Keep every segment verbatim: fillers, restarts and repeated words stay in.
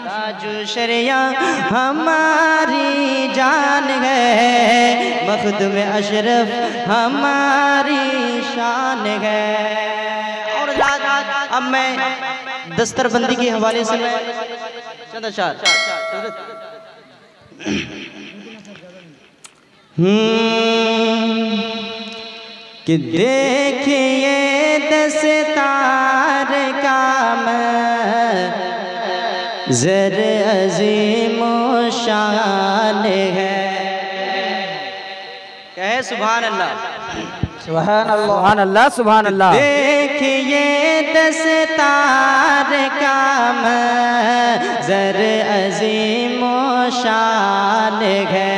ताजु शरिया हमारी जान है, मखदूम अशरफ हमारी शान है। और अब मैं दस्तरबंदी के हवाले से मैं चंद अशार कि देखिए दस्तार का मंज़र अज़ीम शान है। कहे सुभान अल्लाह, सुभान अल्लाह, सुभान अल्लाह। देखिए दस्तार का मंज़र अज़ीम शान है।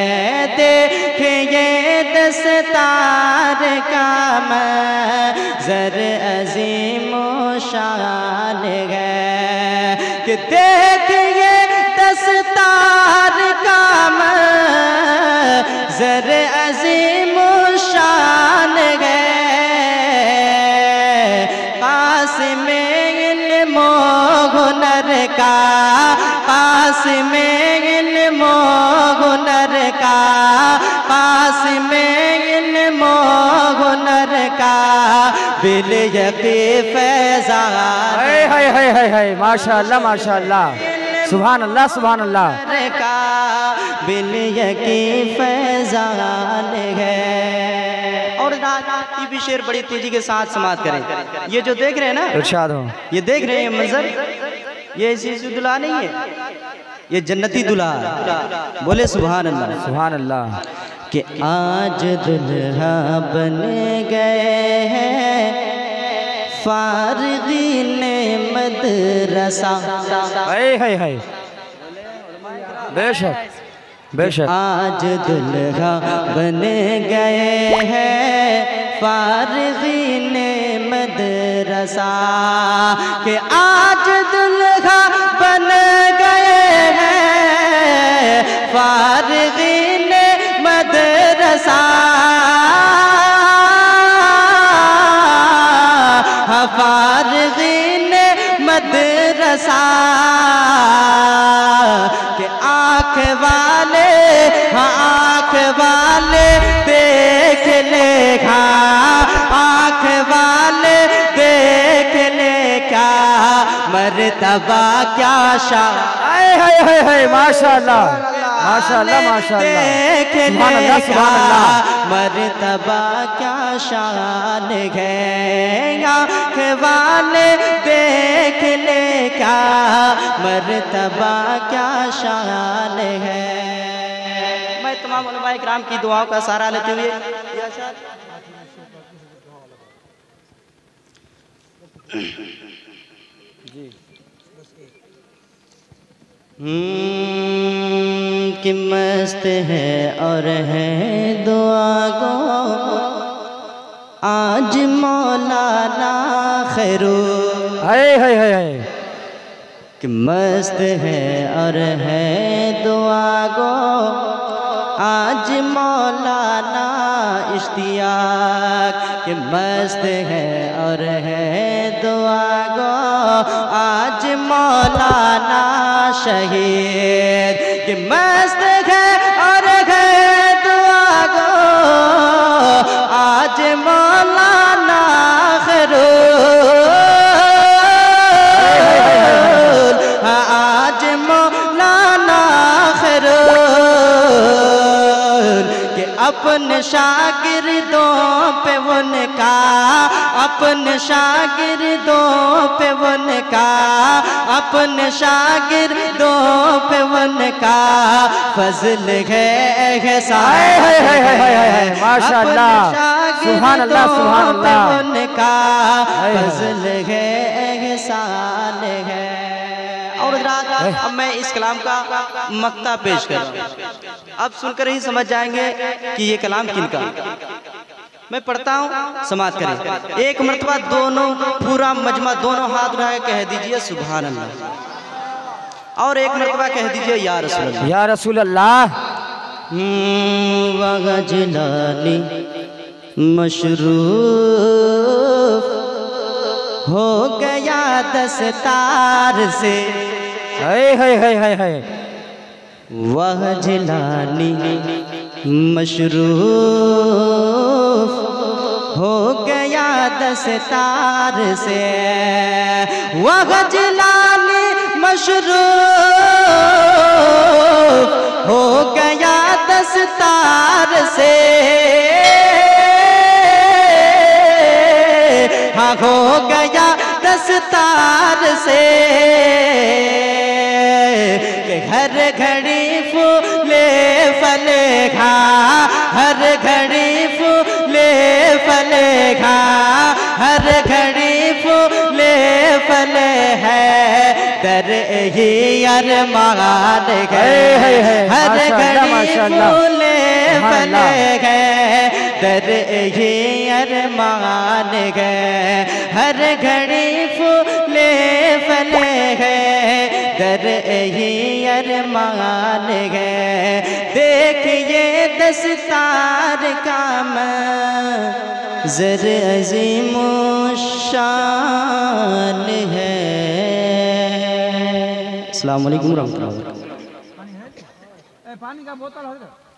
देखिए दस्तार का मंज़र अज़ीम शान है कि देखिए दस्तार का मंज़र अज़ीम शान है। पास में इल्म हुनर का, पास में इल्म हुनर का, पास में इल्म हुनर का बिल यकी फैज़ान। हाय हाय हाय हाय हाय, माशाअल्लाह माशाअल्लाह, सुभान अल्लाह सुभान अल्लाह। का बिल यकी फैज़ान है। और ये भी शेर बड़ी तेजी के साथ समाप्त करें। ये जो देख रहे हैं ना, इरशाद हो, ये देख रहे हैं मंजर, ये ऐसी दुल्हा नहीं है, ये जन्नती दुल्हा। बोले सुभान अल्लाह, सुभान अल्लाह। कि आज दुल्हा बन गए हैं फारिगीने मदरसा। हाय हाय हाय, बेशक बेशक। आज दुल्हा बन गए हैं फारिगीने मदरसा, कि आज दुल्हा बन गए हैं फारिगीने मदरसा। फारिगीने मदरसा के आँख वाले, हाँ आँख वाले देख ले, हाँ आँख वाले देख ले क्या मर्तबा क्या शान। हाय हाय हाय हाय, माशाअल्लाह माशाअल्लाह माशाअल्लाह, सुभान अल्लाह सुभान अल्लाह। मर्तबा क्या शान है, आँख वाले देख ले क्या मर्तबा क्या शान है। मैं तमाम उलमाए किराम की दुआओं का सहारा लेते हुए जी हम्म कि मस्त है और है दुआ गो आज मौलाना खैरू। हाय हाय हाय हाय, कि मस्त है और है दुआ गो आज मौलाना इश्तियाक। कि मस्त है और है दुआ गो आज मौलाना शहीद। कि मस्त है और है दुआ गो आज मौलाना खैरूल, आज मौलाना खैरूल। कि अपन शागिर्दों पे उनका, अपन शागिर्दों पे उनका, अपन शागिर्दों पे उनका फजल है एहसान। हाय हाय हाय हाय हाय, माशाअल्लाह, सुभान अल्लाह सुभान अल्लाह। उनका फजल है एहसान है। और अब मैं इस कलाम का मक्ता पेश कर रहा हूँ, अब सुनकर ही समझ जाएंगे कि ये कलाम किनका। मैं पढ़ता हूँ, समाप्त करें। एक मरतबा दोनों पूरा मजमा दोनों हाथ उठा के कह दीजिए सुभान अल्लाह, और एक मरतबा कह दीजिए या रसूल अल्लाह, या रसूल अल्लाह। वगजलाली मशरूफ हो गया दस्तार से, हाय हाय हाय हाय हाय। वह जिलानी मशरूफ हो गया दस्तार से, वह जिलानी मशरूफ हो गया दस्तार से, हाँ हो गया दस्तार से, कि हर घड़ी फूले फले खा, हर घड़ी फूले फले खा, हर घड़ी फूले फले है, दर ही अरमान गए, हर घड़ी फूले फले गए, दर ही अरमान गए, हर घड़ी फूले फले गए, दर ही अरमान गए। देखिए दस्तार का मंज़र अज़ीम शान है। अस्सलाम वालेकुम रहमतुल्लाह। पानी का बोतल है।